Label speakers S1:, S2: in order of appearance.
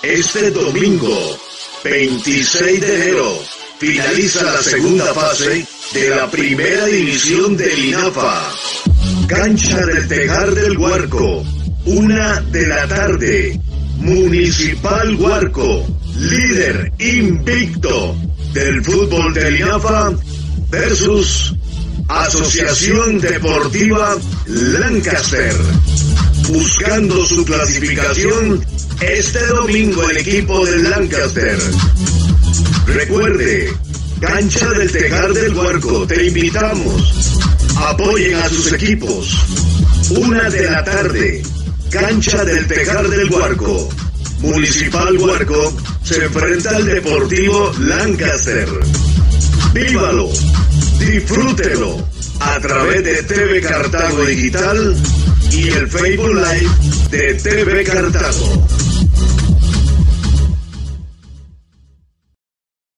S1: Este domingo, 26 de enero, finaliza la segunda fase de la primera división del INAFA. Cancha del Tejar del Guarco, 1 de la tarde. Municipal Guarco, líder invicto del fútbol del INAFA versus Asociación Deportiva Lancaster. Buscando su clasificación este domingo el equipo del Lancaster. Recuerde, Cancha del Tejar del Guarco, te invitamos. Apoyen a sus equipos. 1 de la tarde, Cancha del Tejar del Guarco. Municipal Guarco se enfrenta al Deportivo Lancaster. Vívalo, disfrútelo a través de TV Cartago Digital y el Facebook Live de TV Cartago.